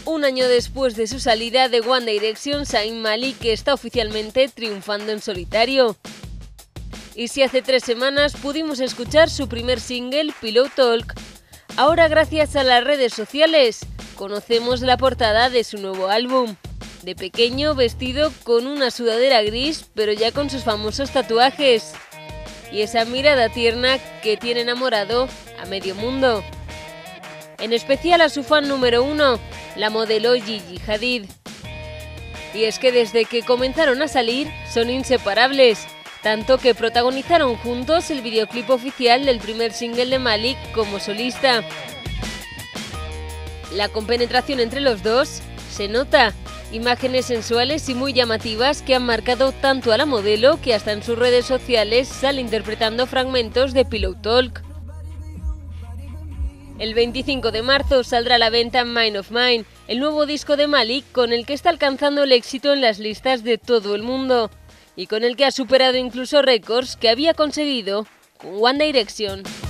Un año después de su salida de One Direction, Zayn Malik está oficialmente triunfando en solitario. Y si hace 3 semanas pudimos escuchar su primer single, Pillow Talk, ahora gracias a las redes sociales conocemos la portada de su nuevo álbum. De pequeño, vestido con una sudadera gris, pero ya con sus famosos tatuajes. Y esa mirada tierna que tiene enamorado a medio mundo. En especial a su fan número 1, la modelo Gigi Hadid. Y es que desde que comenzaron a salir son inseparables, tanto que protagonizaron juntos el videoclip oficial del primer single de Malik como solista. La compenetración entre los dos se nota. Imágenes sensuales y muy llamativas que han marcado tanto a la modelo que hasta en sus redes sociales sale interpretando fragmentos de Pillow Talk. El 25 de marzo saldrá a la venta Mind of Mine, el nuevo disco de Malik con el que está alcanzando el éxito en las listas de todo el mundo y con el que ha superado incluso récords que había conseguido con One Direction.